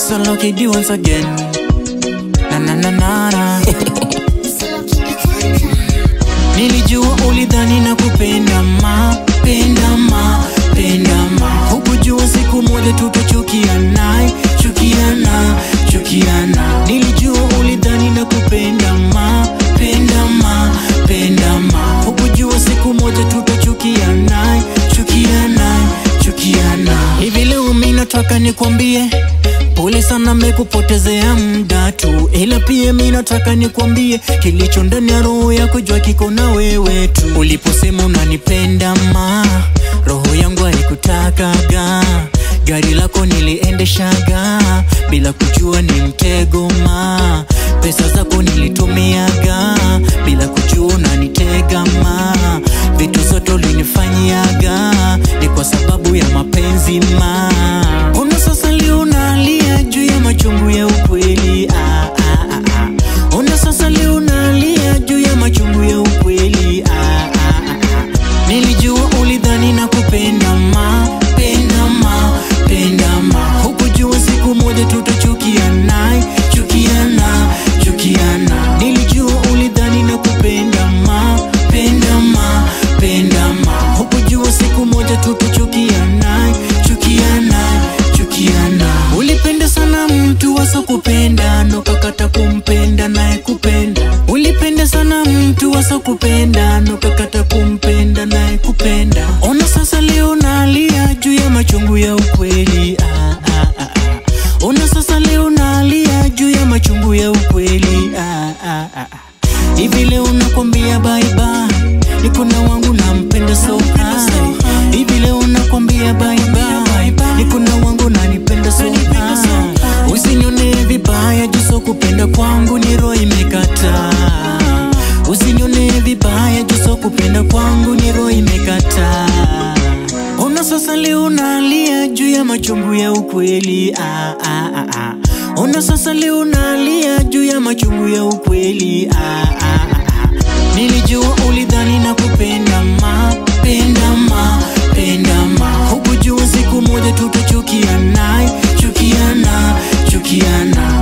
Solokid once again. Na na na na na. Solokid Kaka. Nilijua ulidhani na kupenda penda ma. Hukujua siku moja tutachukiana, chukiana. Nilijua ulidhani na kupenda penda ma. Hukujua siku moja tutachukiana, chukiana. Hivi leo mimi nataka nikwambie, pole sana mekupotezea muda tu, ila pia mimi nataka nikwambie kilicho ndani ya roho yako, jua kiko na wewe tu. Uliposema unanipenda roho yangu haikutakaga, gari lako niliendeshaga bila kujua ni mtego pesa zako nilitumiaga bila kujua unanitega vitu zote ulinifanyiaga ni kwa sababu ya mapenzi Ona sasa leo unalia juu ya machungu ya ukweli Ona sasa leo unalia juu ya machungu ya ukweli Nilijua ulidhani na kupenda penda ma. Hukujua siku moja tutachukiana, chukiana. Nilijua ulidhani na kupenda penda ma. Hukujua siku moja tutachukiana, chukiana. Ulipenda sana mtu wasokupenda, nokakata kumpenda naye kupenda. Ulipenda sana mtu wasokupenda, nokakata kumpenda naye kupenda. Ona sasa leo nalia juu ya machungu ya ukweli Ona sasa leo nalia juu ya machungu ya ukweli Hivi leo nakwambia bye bye, niko na wangu nampenda so high. Hivi leo nakwambia bye bye, niko na wangu nanipenda so high. Usinione vibaya juu so kupenda kwangu ni roho imekata. Usinione vibaya juu so kupenda kwangu ni roho imekata. Ona sasa leo nalia juu ya machungu ya ukweli Ona sasa leo nalia juu ya machungu ya ukweli Nilijua ulidhani na kupenda penda ma. Hukujua siku moja tutachukiana, chukiana.